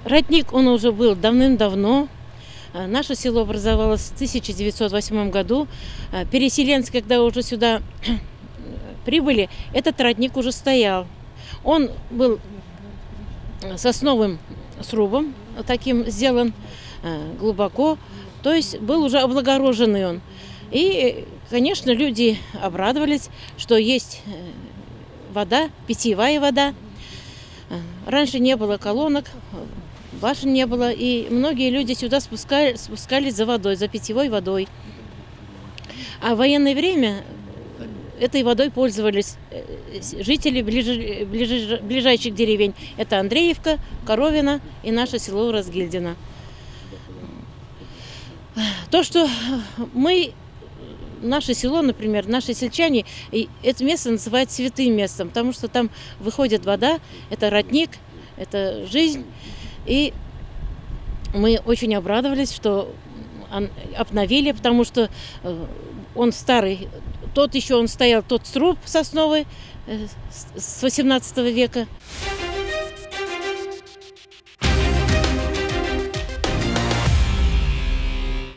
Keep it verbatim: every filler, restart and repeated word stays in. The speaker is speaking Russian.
Родник, он уже был давным-давно. Наше село образовалось в тысяча девятьсот восьмом году. Переселенцы, когда уже сюда прибыли, этот родник уже стоял. Он был сосновым срубом, таким сделан глубоко, то есть был уже облагороженный он. И, конечно, люди обрадовались, что есть вода, питьевая вода. Раньше не было колонок, башен не было, и многие люди сюда спускали, спускались за водой, за питьевой водой. А в военное время этой водой пользовались жители ближ... Ближ... ближайших деревень. Это Андреевка, Коровина и наше село Разгильдино. То, что мы, наше село, например, наши сельчане, это место называют святым местом, потому что там выходит вода, это родник, это жизнь. И мы очень обрадовались, что обновили, потому что он старый. Тот еще он стоял, тот сруб сосновый с восемнадцатого века.